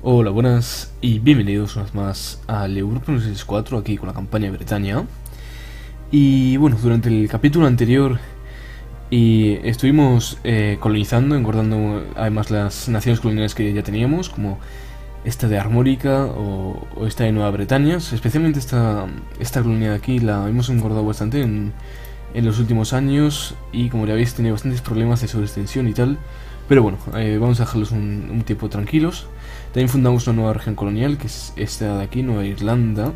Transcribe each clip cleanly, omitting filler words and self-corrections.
Hola, buenas y bienvenidos una vez más al Europa 4 aquí con la campaña de Bretaña. Y bueno, durante el capítulo anterior estuvimos colonizando, engordando además las naciones coloniales que ya teníamos, como esta de Armórica o esta de Nueva Bretaña. Especialmente esta colonia de aquí la hemos engordado bastante en los últimos años y como ya veis tiene bastantes problemas de sobreextensión y tal. Pero bueno, vamos a dejarlos un tiempo tranquilos. También fundamos una nueva región colonial, que es esta de aquí, Nueva Irlanda,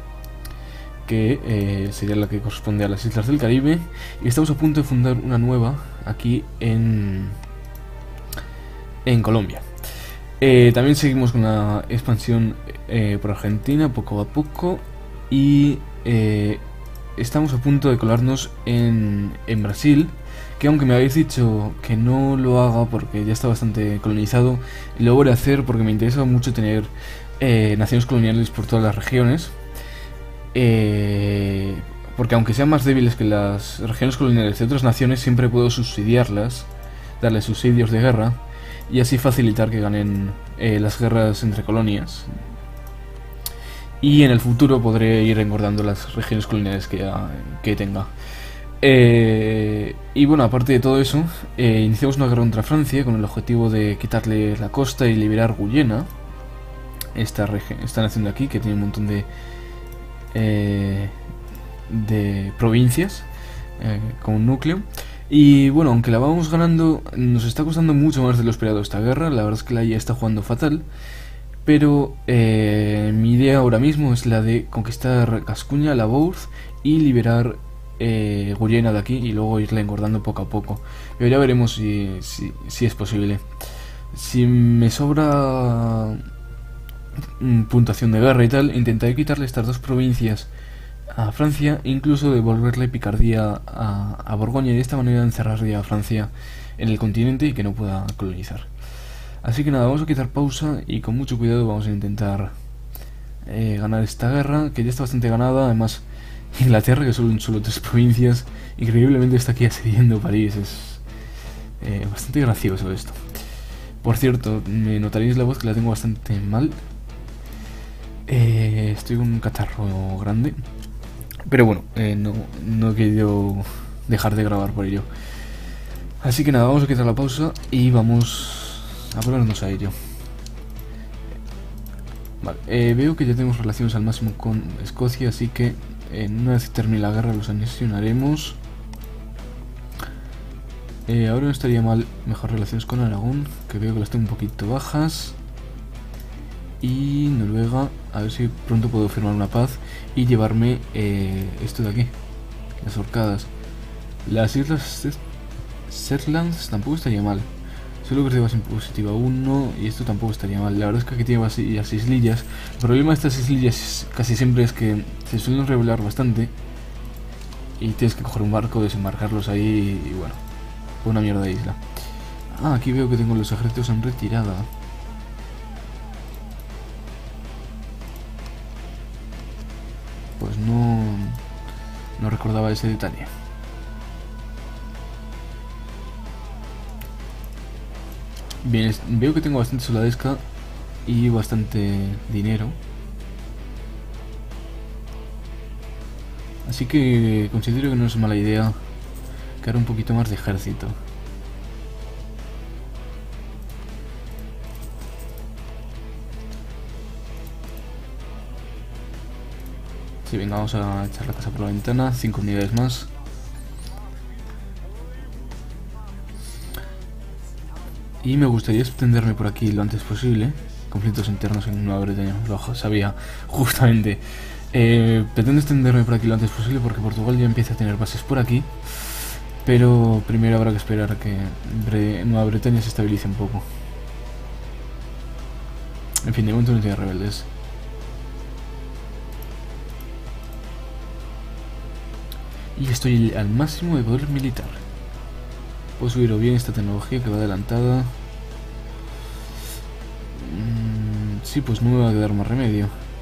que sería la que corresponde a las islas del Caribe. Y estamos a punto de fundar una nueva aquí en Colombia. También seguimos con la expansión por Argentina, poco a poco. Y estamos a punto de colarnos en Brasil, que aunque me habéis dicho que no lo haga porque ya está bastante colonizado, lo voy a hacer porque me interesa mucho tener naciones coloniales por todas las regiones. Porque aunque sean más débiles que las regiones coloniales de otras naciones, siempre puedo subsidiarlas, darles subsidios de guerra y así facilitar que ganen las guerras entre colonias. Y en el futuro podré ir engordando las regiones coloniales que tenga. Y bueno, aparte de todo eso, iniciamos una guerra contra Francia con el objetivo de quitarle la costa y liberar Guyena, esta nación de aquí que tiene un montón de provincias con un núcleo. Y bueno, aunque la vamos ganando, nos está costando mucho más de lo esperado esta guerra. La verdad es que la IA está jugando fatal. Pero mi idea ahora mismo es la de conquistar Gascuña, la Bourse y liberar Guyena de aquí y luego irla engordando poco a poco. Pero ya veremos si es posible. Si me sobra puntuación de guerra y tal, intentaré quitarle estas dos provincias a Francia, incluso devolverle Picardía a Borgoña y de esta manera encerrar ya a Francia en el continente y que no pueda colonizar. Así que nada, vamos a quitar pausa y con mucho cuidado vamos a intentar ganar esta guerra, que ya está bastante ganada. Además, Inglaterra, que son solo 3 provincias, increíblemente está aquí asediando París. Es bastante gracioso esto. Por cierto, me notaréis la voz que la tengo bastante mal. Estoy con un catarro grande. Pero bueno, no he querido dejar de grabar por ello. Así que nada, vamos a quitar la pausa y vamos a ponernos a ello. Vale, veo que ya tenemos relaciones al máximo con Escocia, así que una vez que termine la guerra los anexionaremos. Ahora no estaría mal mejor relaciones con Aragón, que veo que las tengo un poquito bajas. Y Noruega, a ver si pronto puedo firmar una paz y llevarme esto de aquí, las Orcadas. Las islas Shetlands tampoco estaría mal. Solo que es de base impositiva 1 y esto tampoco estaría mal. La verdad es que aquí tiene las islillas. El problema de estas islillas casi siempre es que se suelen revelar bastante y tienes que coger un barco, desembarcarlos ahí y bueno, una mierda de isla. Ah, aquí veo que tengo los ejércitos en retirada. Pues no recordaba ese detalle. Bien, veo que tengo bastante soldadesca y bastante dinero. Así que considero que no es mala idea crear un poquito más de ejército. Sí, venga, vamos a echar la casa por la ventana. 5 unidades más. Y me gustaría extenderme por aquí lo antes posible. Conflictos internos en Nueva Bretaña, lo sabía, justamente. Pretendo extenderme por aquí lo antes posible porque Portugal ya empieza a tener bases por aquí. Pero primero habrá que esperar a que Nueva Bretaña se estabilice un poco. En fin, de momento no tiene rebeldes. Y estoy al máximo de poder militar. Puedo subir o bien esta tecnología que va adelantada. Sí, pues no me va a quedar más remedio.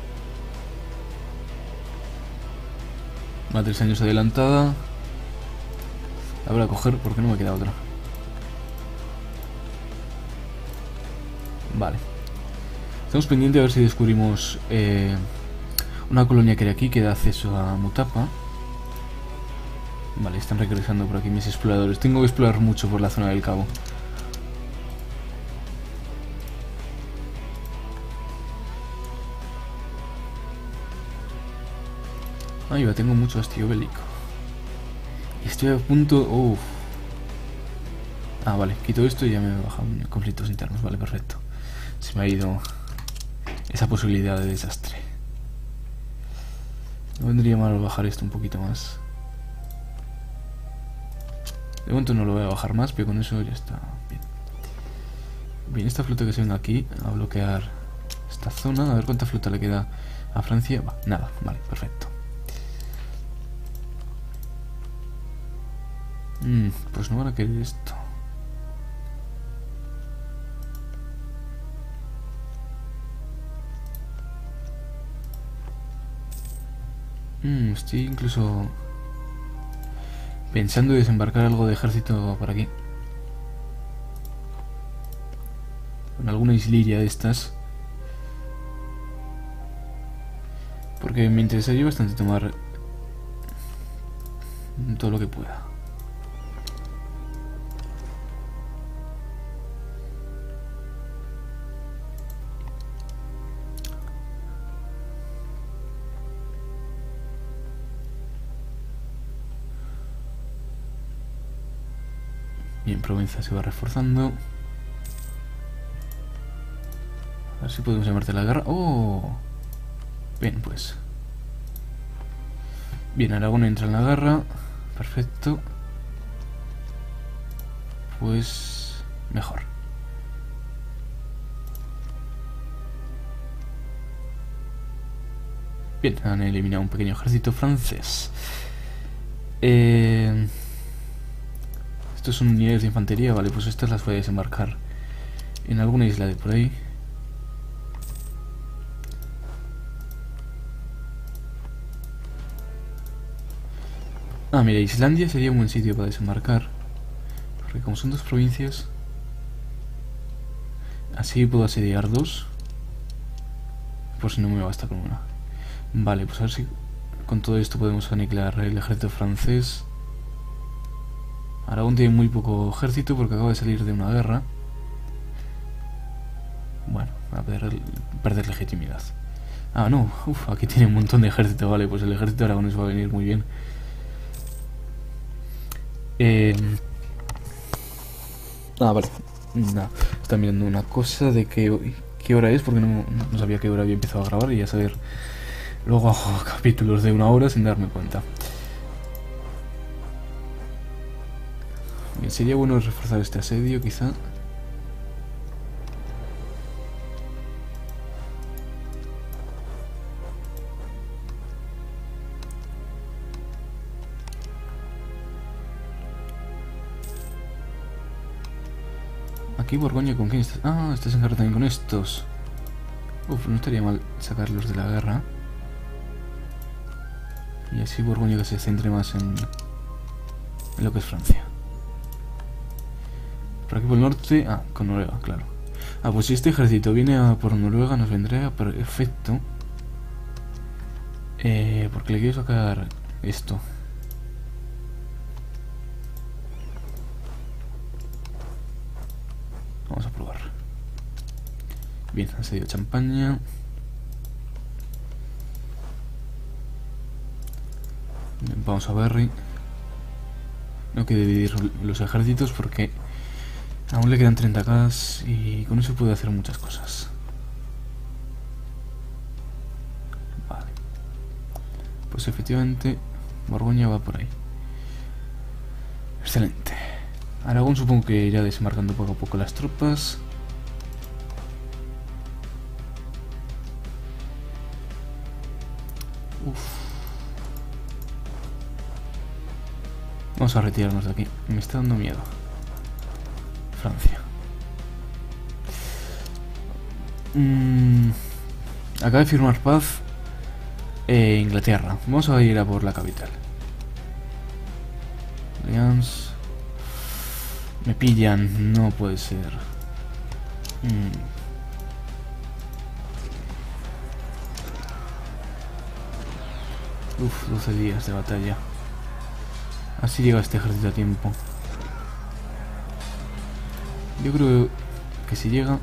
Va a 3 años adelantada. La voy a coger porque no me queda otra. Vale. Estamos pendientes a ver si descubrimos una colonia que hay aquí que da acceso a Mutapa. Vale, están regresando por aquí mis exploradores. Tengo que explorar mucho por la zona del cabo. Ahí va, tengo mucho hastío bélico. Y estoy a punto... Uff. Ah, vale, quito esto y ya me he bajado conflictos internos. Vale, perfecto. Se me ha ido esa posibilidad de desastre. No vendría mal bajar esto un poquito más. De momento no lo voy a bajar más, pero con eso ya está bien. Bien, esta flota que se venga aquí a bloquear esta zona. A ver cuánta flota le queda a Francia. Va, nada, vale, perfecto. Pues no van a querer esto. Estoy incluso pensando en desembarcar algo de ejército por aquí. Con alguna islilla de estas. Porque me interesaría bastante tomar todo lo que pueda. Bien, Provenza se va reforzando. A ver si podemos llamarte a la guerra. ¡Oh! Bien, pues. Bien, Aragón entra en la guerra. Perfecto. Pues... mejor. Bien, han eliminado un pequeño ejército francés. Estos son unidades de infantería. Vale, pues estas las voy a desembarcar en alguna isla de por ahí. Ah, mira, Islandia sería un buen sitio para desembarcar. Porque como son dos provincias, así puedo asediar dos. Por si no me basta con una. Vale, pues a ver si con todo esto podemos aniquilar el ejército francés. Aragón tiene muy poco ejército porque acaba de salir de una guerra. Bueno, va a perder legitimidad. Ah, no, aquí tiene un montón de ejército. Vale, pues el ejército aragonés va a venir muy bien. Vale. Nah, está mirando una cosa de qué hora es, porque no sabía qué hora había empezado a grabar y ya saber. Luego hago capítulos de 1 hora sin darme cuenta. Bien, sería bueno reforzar este asedio, quizá. Aquí Borgoña, ¿con quién estás? Ah, estás en guerra también con estos. No estaría mal sacarlos de la guerra. Y así Borgoña que se centre más en lo que es Francia. Por aquí por el norte... Ah, con Noruega, claro. Ah, pues si este ejército viene por Noruega nos vendría perfecto. Porque le quiero sacar esto. Vamos a probar. Bien, ha salido Champaña. Bien, vamos a Berry. No hay que dividir los ejércitos porque aún le quedan 30k y con eso puede hacer muchas cosas. Vale. Pues efectivamente Borgoña va por ahí. Excelente. Aragón supongo que irá desembarcando poco a poco las tropas. Vamos a retirarnos de aquí. Me está dando miedo. Francia. Acaba de firmar paz Inglaterra. Vamos a ir a por la capital. Alliance. Me pillan. No puede ser. Uf, 12 días de batalla. Así llega este ejército a tiempo. Yo creo que si llega...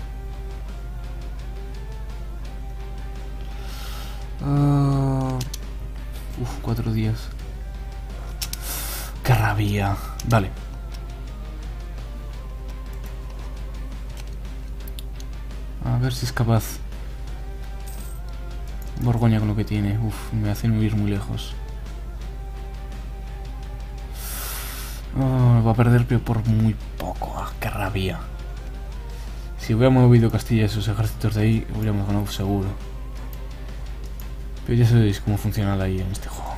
uf, 4 días. ¡Qué rabia! Vale. A ver si es capaz. Borgoña con lo que tiene. Uf, me hacen huir muy lejos. Va a perder, pero por muy poco. Ah, ¡qué rabia! Si hubiera movido Castilla y esos ejércitos de ahí, hubiéramos ganado seguro. Pero ya sabéis cómo funciona la IA en este juego.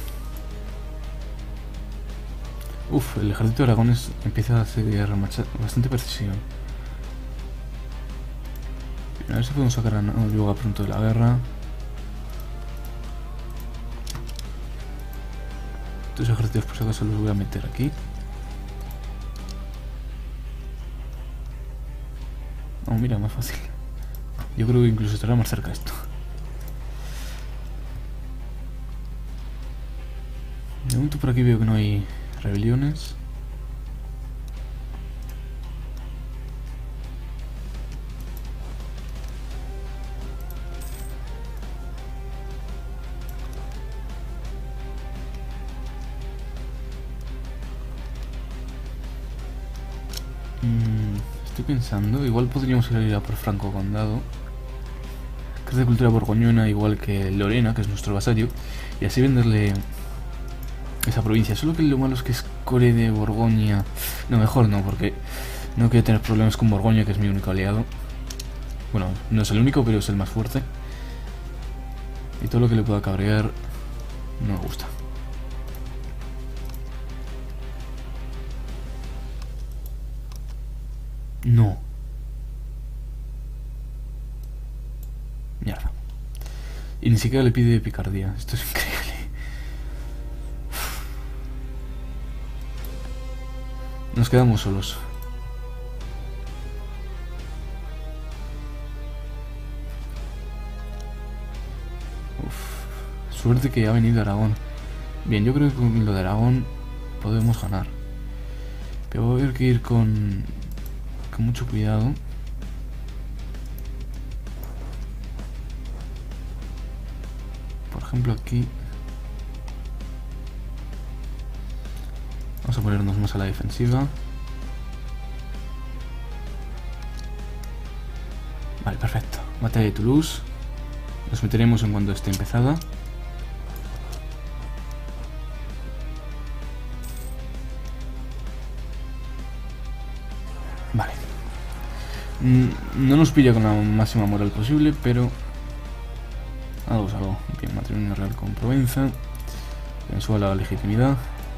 Uf, el ejército de Aragones empieza a hacer bastante precisión. A ver si podemos sacar a Noruega pronto de la guerra. Estos ejércitos por si acaso los voy a meter aquí. Oh, mira, más fácil. Yo creo que incluso estará más cerca esto. De momento por aquí veo que no hay rebeliones. Estoy pensando, igual podríamos ir a por Franco Condado, que es de cultura borgoñona, igual que Lorena, que es nuestro vasallo, y así venderle esa provincia. Solo que lo malo es que es core de Borgoña. No, mejor no, porque no quiero tener problemas con Borgoña, que es mi único aliado. Bueno, no es el único, pero es el más fuerte. Y todo lo que le pueda cabrear no me gusta. No. Mierda. Y ni siquiera le pide picardía. Esto es increíble. Nos quedamos solos. Uf. Suerte que ha venido Aragón. Bien, yo creo que con lo de Aragón podemos ganar. Pero voy a haber que ir con mucho cuidado. Por ejemplo aquí vamos a ponernos más a la defensiva. Vale, perfecto. Batalla de Toulouse. Nos meteremos en cuanto esté empezada. Vale. No nos pilla con la máxima moral posible, pero algo es algo. Bien, matrimonio real con Provenza. Me suba la legitimidad.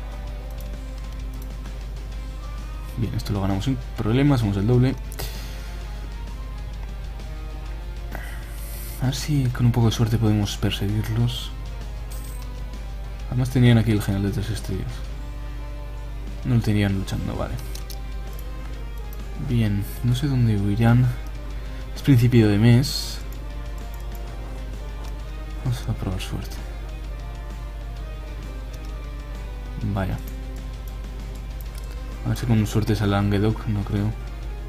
Bien, esto lo ganamos sin problemas, somos el doble. A ver si con un poco de suerte podemos perseguirlos. Además tenían aquí el general de 3 estrellas. No lo tenían luchando, vale. Bien, no sé dónde huirán. Es principio de mes. Vamos a probar suerte. Vaya. A ver si con suerte sale Languedoc, no creo. No.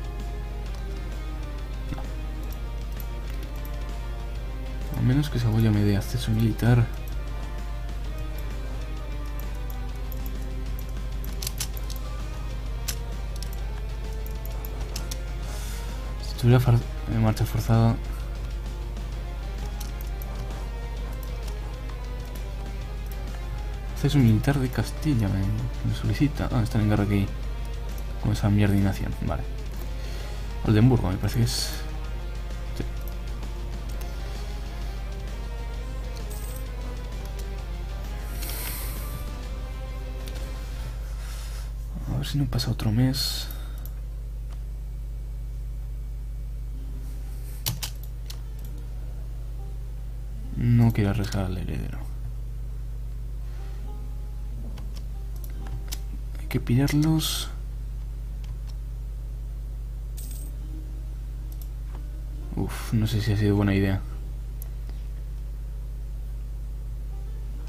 A menos que Saboya me dé acceso militar. Si tuviera marcha forzada. Acceso militar de Castilla me solicita. Ah, están en guerra aquí. Con esa mierda de nación. Vale. Oldenburgo, me parece que es. Sí. A ver si no pasa otro mes. No quiero arriesgar al heredero. Hay que pillarlos. Uf, no sé si ha sido buena idea.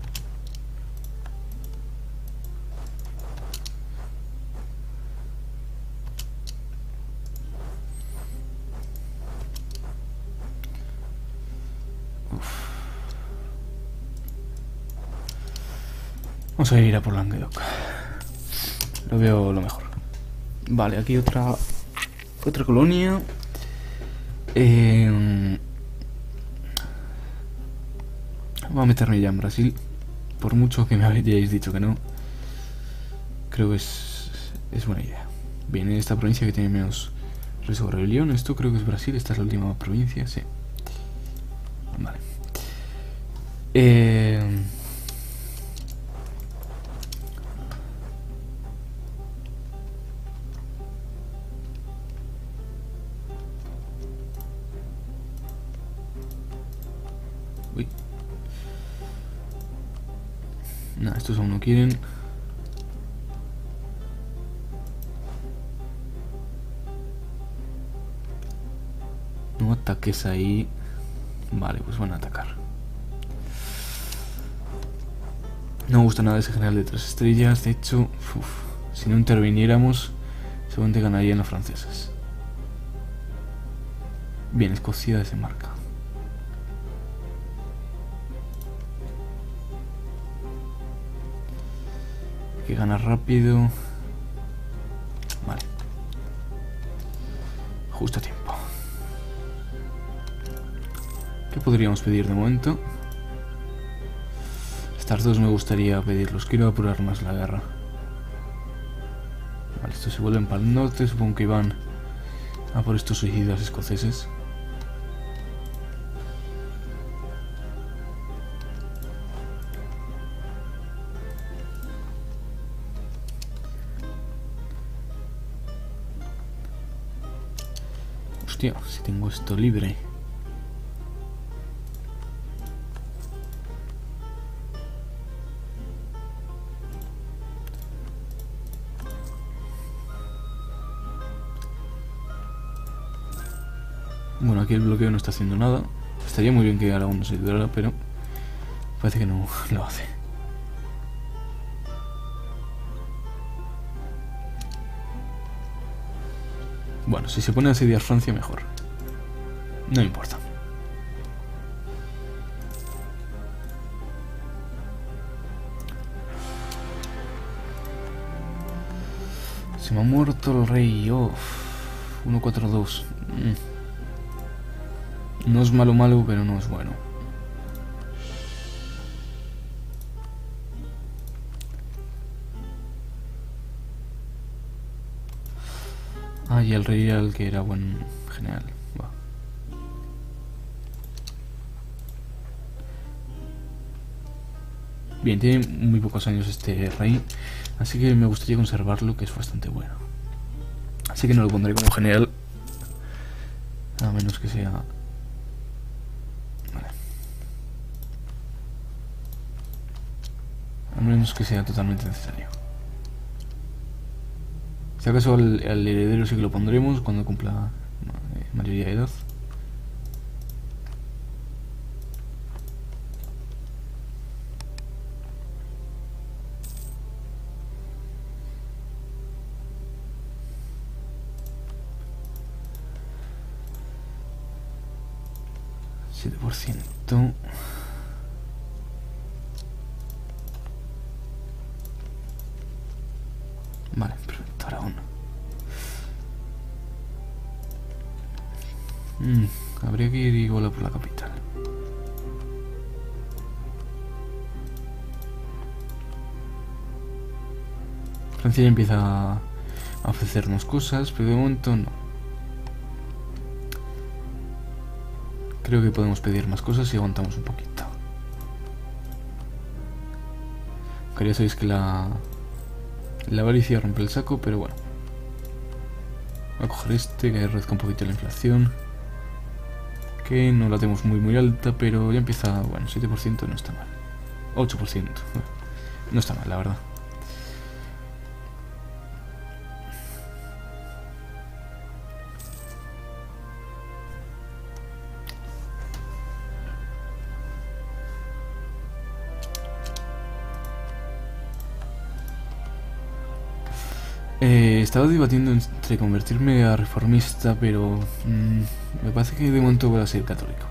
Vamos a ir a por Languedoc. Lo veo lo mejor. Vale, aquí otra colonia. Voy a meterme ya en Brasil. Por mucho que me hayáis dicho que no, creo que es buena idea. Bien, en esta provincia que tiene menos riesgo de rebelión. Esto creo que es Brasil. Esta es la última provincia, sí. Vale. Uy. Nah, estos aún no quieren. No ataques ahí. Vale, pues van a atacar. No me gusta nada ese general de 3 estrellas. De hecho, si no interviniéramos, seguramente ganarían los franceses. Bien, Escocia desembarca. Hay que ganar rápido. Vale. Justo a tiempo. ¿Qué podríamos pedir de momento? Estas dos me gustaría pedirlos. Quiero apurar más la guerra. Vale, estos se vuelven para el norte. Supongo que van a por estos suicidas escoceses. Hostia, si tengo esto libre. Bueno, aquí el bloqueo no está haciendo nada. Estaría muy bien que Aragón nos ayudara, pero parece que no lo hace. Bueno, si se pone a asediar Francia, mejor. No me importa. Se me ha muerto el rey. 1-4-2. No es malo, pero no es bueno. Ah, y el rey era el que era buen general. Va. Bien, tiene muy pocos años este rey, así que me gustaría conservarlo, que es bastante bueno. Así que no lo pondré como general, a menos que sea... Vale. A menos que sea totalmente necesario. Si acaso al heredero sí que lo pondremos cuando cumpla mayoría de edad. %. Vale, perfecto, Aragón. Habría que ir igual a por la capital. Francia ya empieza a ofrecernos cosas, pero de momento no. Creo que podemos pedir más cosas si aguantamos un poquito. Aunque ya sabéis que la avaricia rompe el saco, pero bueno. Voy a coger este, que reduzca un poquito la inflación. Que no la tenemos muy alta, pero ya empieza... Bueno, 7% no está mal. 8%. No está mal, la verdad. Estaba debatiendo entre convertirme a reformista, pero me parece que de momento voy a ser católico.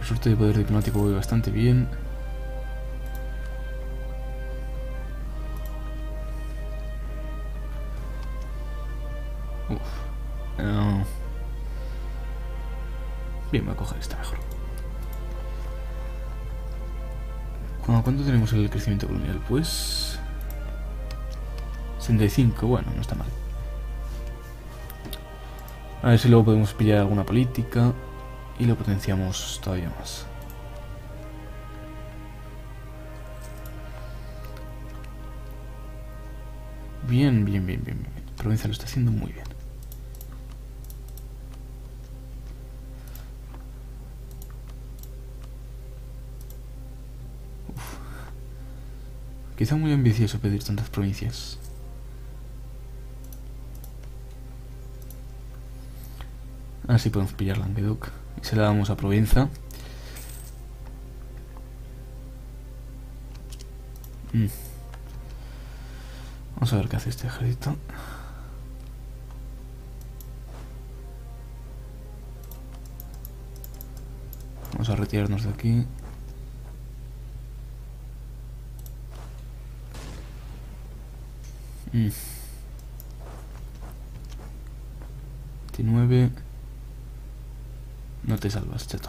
Por suerte de poder diplomático voy bastante bien. No. Bien, voy a coger esta mejor. ¿Cuánto tenemos el crecimiento colonial? Pues 65, bueno, no está mal. A ver si luego podemos pillar alguna política y lo potenciamos todavía más. Bien, bien, bien, bien, bien. La provincia lo está haciendo muy bien. Quizá muy ambicioso pedir tantas provincias. Así podemos pillar Languedoc. Y se la damos a Provenza. Vamos a ver qué hace este ejército. Vamos a retirarnos de aquí. Mm. 29. No te salvas, cheto.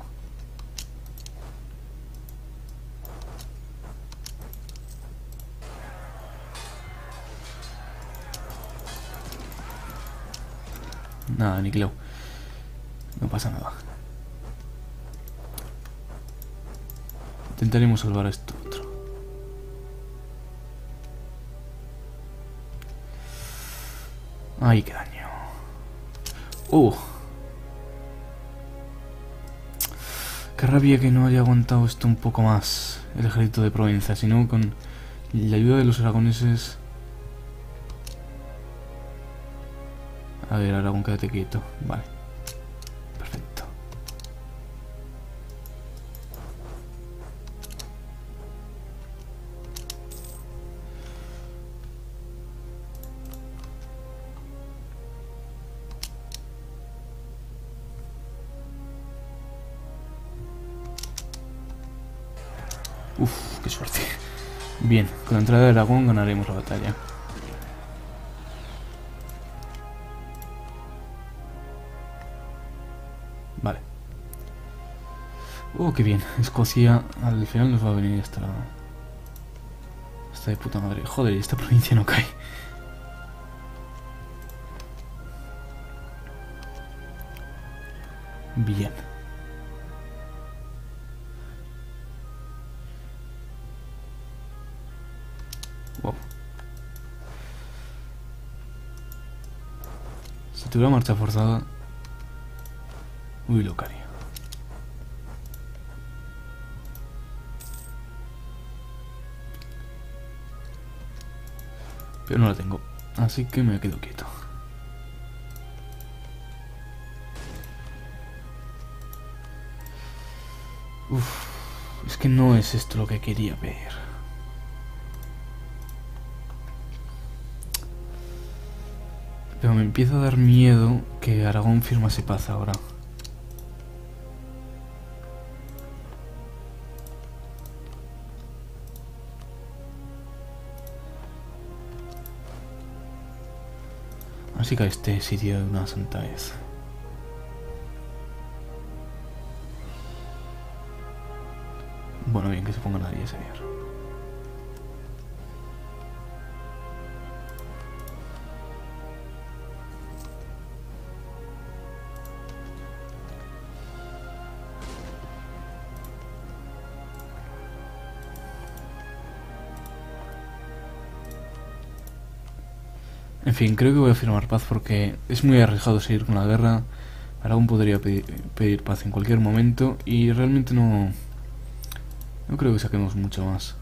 Nada, aniquilado. No pasa nada. Intentaremos salvar a esto otro. Ay, qué daño. Qué rabia que no haya aguantado esto un poco más el ejército de Provenza, sino con la ayuda de los aragoneses. A ver, Aragón, quédate quieto. Vale. Perfecto. Uf, qué suerte. Bien, con la entrada de Aragón ganaremos la batalla. Vale. Qué bien. Escocia al final nos va a venir esta de puta madre. Joder, esta provincia no cae. Bien. Wow. Si tuviera marcha forzada. Uy, Locaria. Pero no la tengo, así que me quedo quieto. Uf, es que no es esto lo que quería ver. Pero me empieza a dar miedo que Aragón firmase paz ahora. Así que este sitio de una santa vez. Bueno, bien, que se pongan ahí a seriar. En fin, creo que voy a firmar paz porque es muy arriesgado seguir con la guerra. Aragón podría pedir paz en cualquier momento y realmente no creo que saquemos mucho más.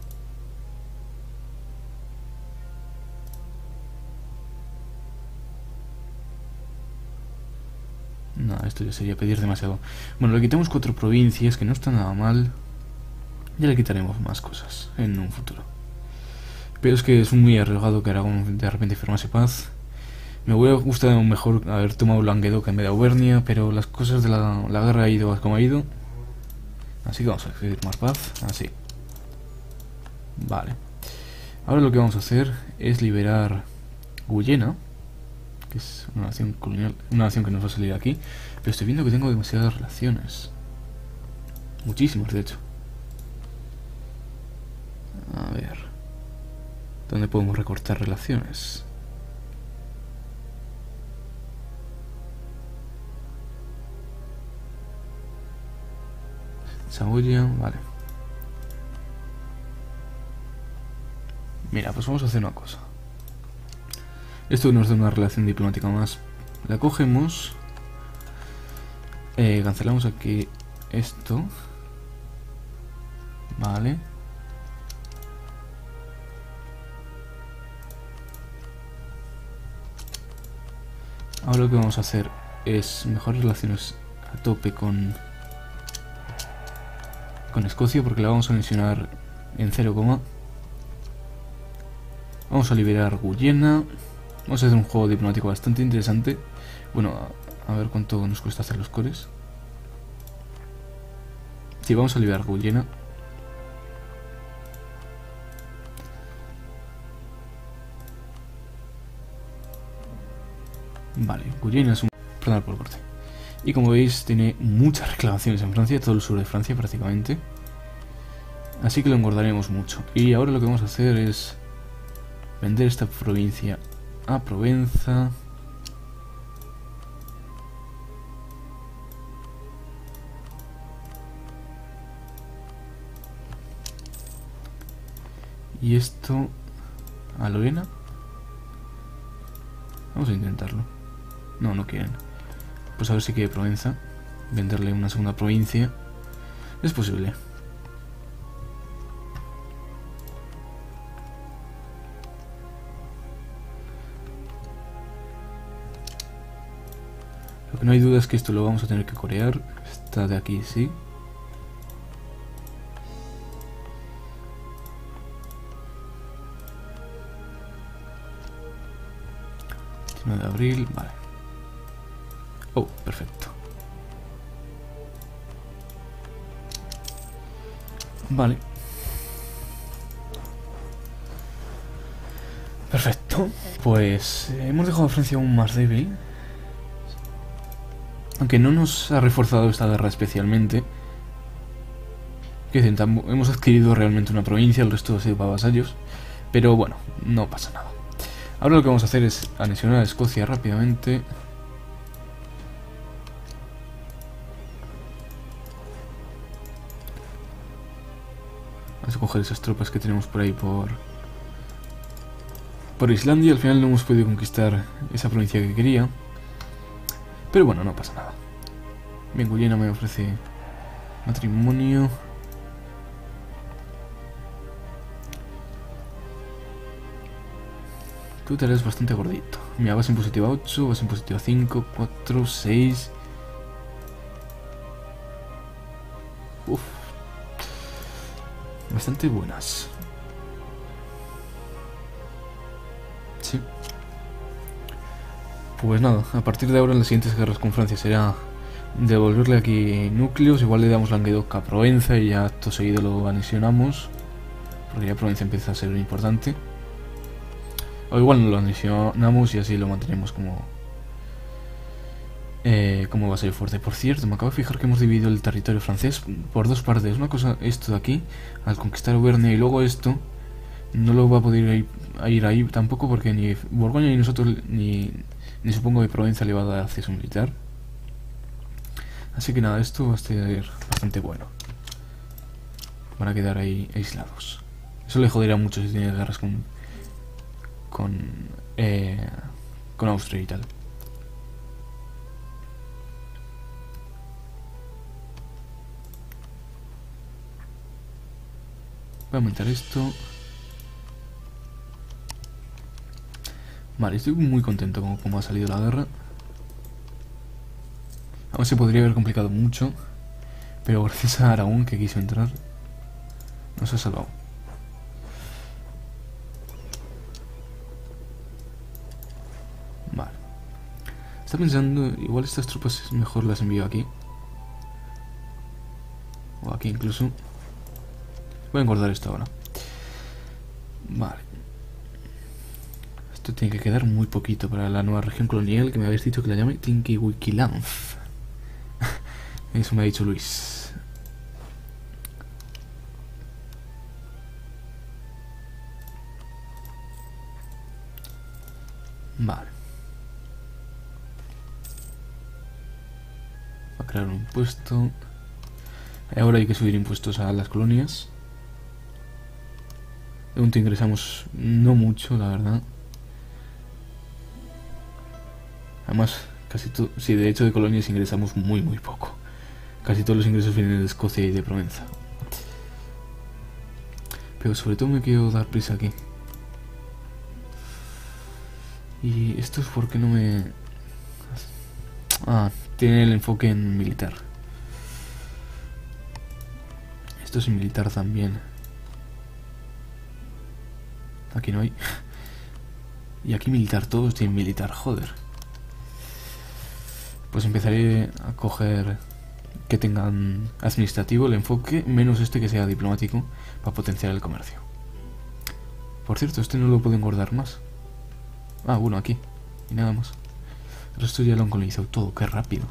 No, esto ya sería pedir demasiado. Bueno, le quitamos 4 provincias, que no está nada mal. Ya le quitaremos más cosas en un futuro. Pero es que es muy arriesgado que Aragón de repente firmase paz. Me hubiera gustado mejor haber tomado Languedoc en vez de Auvernia, pero las cosas de la guerra ha ido como ha ido. Así que vamos a firmar paz, así. Vale. Ahora lo que vamos a hacer es liberar Guyena, que es una nación colonial, una nación que nos va a salir aquí. Pero estoy viendo que tengo demasiadas relaciones. Muchísimas, de hecho. A ver. ¿Dónde podemos recortar relaciones? Saboya, vale. Mira, pues vamos a hacer una cosa. Esto nos da una relación diplomática más. La cogemos. Cancelamos aquí esto. Vale. Ahora lo que vamos a hacer es mejorar relaciones a tope con Escocia, porque la vamos a mencionar en 0, vamos a liberar Guyena. Vamos a hacer un juego diplomático bastante interesante. Bueno, a ver cuánto nos cuesta hacer los cores. Sí, vamos a liberar Guyena. Vale, Guyena es un... Perdón por corte. Y como veis, tiene muchas reclamaciones en Francia, todo el sur de Francia prácticamente. Así que lo engordaremos mucho. Y ahora lo que vamos a hacer es vender esta provincia a Provenza. Y esto a Lorena. Vamos a intentarlo. No, no quieren. Pues a ver si quiere Provenza. Venderle una segunda provincia. Es posible. Lo que no hay duda es que esto lo vamos a tener que corear. Esta de aquí sí. 9 de abril, vale. Oh, perfecto. Vale. Perfecto. Pues hemos dejado a Francia aún más débil. Aunque no nos ha reforzado esta guerra especialmente. Que dicen, hemos adquirido realmente una provincia, el resto ha sido para vasallos. Pero bueno, no pasa nada. Ahora lo que vamos a hacer es anexionar a Escocia rápidamente. Vamos a coger esas tropas que tenemos por ahí por Islandia. Al final no hemos podido conquistar esa provincia que quería. Pero bueno, no pasa nada. Bien, Guyena me ofrece matrimonio. Tú te eres bastante gordito. Mira, base impositiva 8, base impositiva 5, 4, 6. Uf. Bastante buenas. Sí. Pues nada, a partir de ahora en las siguientes guerras con Francia será devolverle aquí núcleos. Igual le damos Languedoc a Provenza y ya acto seguido lo anexionamos. Porque ya Provenza empieza a ser importante. O igual no lo anexionamos y así lo mantenemos como vasallo fuerte. Por cierto, me acabo de fijar que hemos dividido el territorio francés por dos partes. Una cosa, esto de aquí, al conquistar Auvernia, y luego esto, no lo va a poder ir ahí tampoco porque ni Borgoña ni nosotros, ni supongo que Provenza le va a dar acceso militar. Así que nada, esto va a ser bastante bueno. Van a quedar ahí aislados. Eso le joderá mucho si tiene guerras con Austria y tal. Voy a aumentar esto. Vale, estoy muy contento con cómo ha salido la guerra. Aún se podría haber complicado mucho, pero gracias a Aragón, que quiso entrar, nos ha salvado. Vale. Está pensando, igual estas tropas mejor las envío aquí. O aquí. aquí incluso. Voy a engordar esto ahora. Vale. Esto tiene que quedar muy poquito para la nueva región colonial que me habéis dicho que la llame Tinkiwikiland. Eso me ha dicho Luis. Vale. Va a crear un impuesto. Ahora hay que subir impuestos a las colonias. De momento ingresamos no mucho, la verdad. Además, casi todo... Sí, de hecho de colonias ingresamos muy poco. Casi todos los ingresos vienen de Escocia y de Provenza. Pero sobre todo me quiero dar prisa aquí. Y esto es porque no me... Ah, tiene el enfoque en militar. Esto es militar también. Aquí no hay. Y aquí militar, todos tienen militar, joder. Pues empezaré a coger que tengan administrativo el enfoque, menos este que sea diplomático, para potenciar el comercio. Por cierto, este no lo puedo engordar más. Ah, bueno, aquí. Y nada más. El resto ya lo han colonizado todo, qué rápido.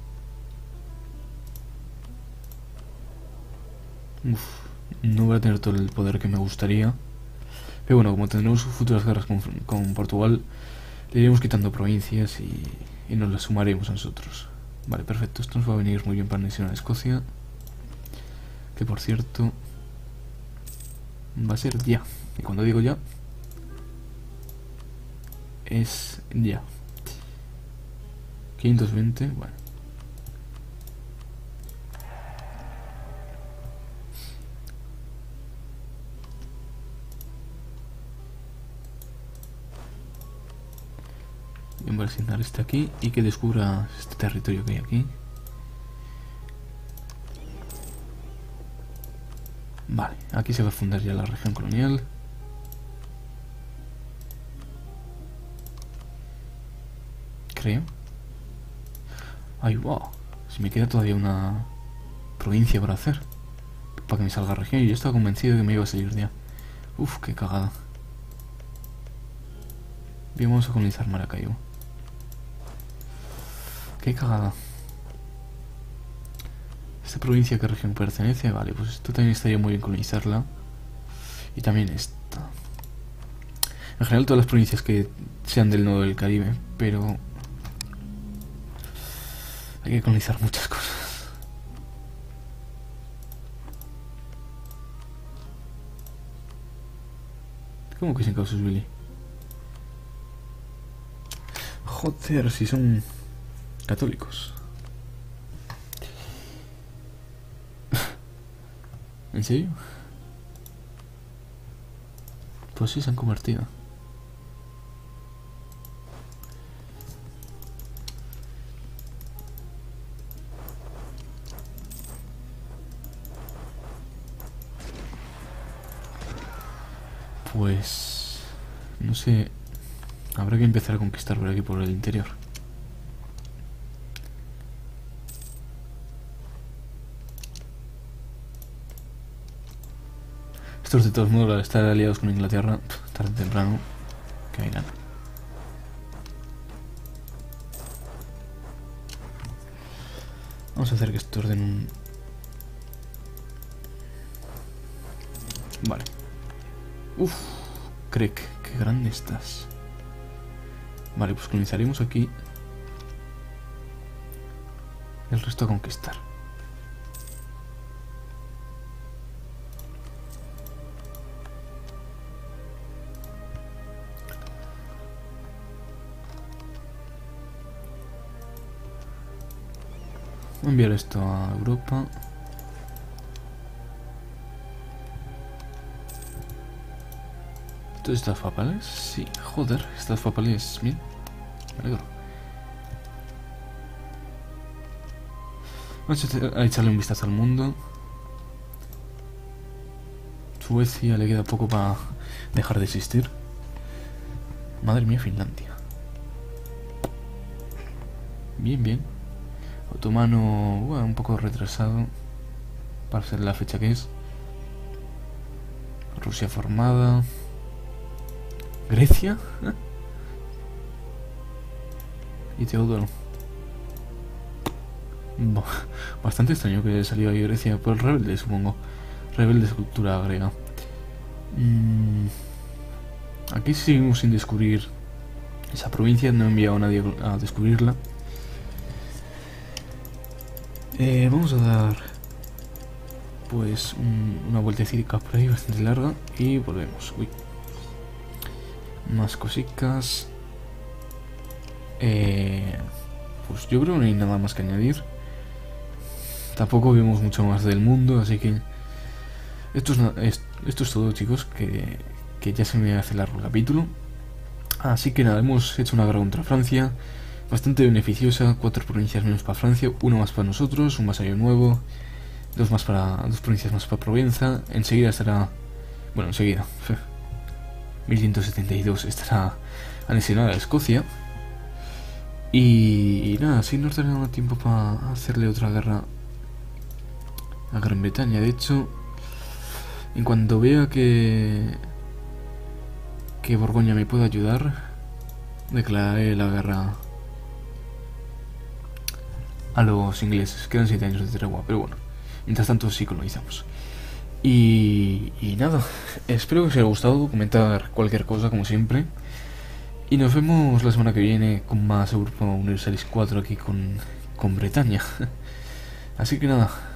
Uf, no voy a tener todo el poder que me gustaría. Pero bueno, como tendremos futuras guerras con Portugal, le iremos quitando provincias y nos las sumaremos a nosotros. Vale, perfecto. Esto nos va a venir muy bien para anexionar a Escocia. Que por cierto va a ser ya. Y cuando digo ya, es ya. 520, bueno. Voy a asignar este aquí y que descubra este territorio que hay aquí. Vale, aquí se va a fundar ya la región colonial. Creo. Ay, wow. Si me queda todavía una provincia por hacer para que me salga región. Y yo estaba convencido de que me iba a salir ya. Uf, qué cagada. Bien, vamos a colonizar Maracaibo. Qué cagada. Esta provincia, ¿qué región pertenece? Vale, pues esto también estaría muy bien colonizarla. Y también esta. En general todas las provincias que sean del nodo del Caribe, pero hay que colonizar muchas cosas. ¿Cómo que sin causas Billy? Joder, si son católicos. ¿En serio? Pues sí, se han convertido. Pues... no sé... habrá que empezar a conquistar por aquí, por el interior. Estos de todos modos, al estar aliados con Inglaterra, tarde o temprano, caerán. Vamos a hacer que esto ordene un... Vale. Uf, Krek, qué grande estás. Vale, pues colonizaremos aquí. El resto a conquistar. Voy a enviar esto a Europa. ¿Todas estas papales? Sí, joder, estas papales, bien. Me alegro. Vamos a echarle un vistazo al mundo. Suecia le queda poco para dejar de existir. Madre mía, Finlandia. Bien, bien. Otomano, bueno, un poco retrasado. para ser la fecha que es. Rusia formada. Grecia. Y Teodoro. Bastante extraño que haya salido ahí Grecia. Por el rebelde, supongo. Rebelde de cultura griega. Aquí seguimos sin descubrir esa provincia. No he enviado a nadie a descubrirla. Vamos a dar pues una vueltecita por ahí bastante larga y volvemos. Uy. Más cositas. Pues yo creo que no hay nada más que añadir. Tampoco vemos mucho más del mundo, así que esto es todo, chicos, que ya se me hace largo el capítulo. Así que nada, hemos hecho una guerra contra Francia bastante beneficiosa. 4 provincias menos para Francia, 1 más para nosotros, un vasallo nuevo, 2 provincias más para Provenza. Enseguida estará, bueno, enseguida 1172 estará anexionada a Escocia. Y nada, así nos dará tiempo para hacerle otra guerra a Gran Bretaña. De hecho, en cuanto vea que Borgoña me pueda ayudar, declararé la guerra a los ingleses. Quedan 7 años de tregua, pero bueno, mientras tanto sí colonizamos. Y nada, espero que os haya gustado. Comentar cualquier cosa, como siempre. Y nos vemos la semana que viene con más Europa Universalis 4 aquí con Bretaña. Así que nada,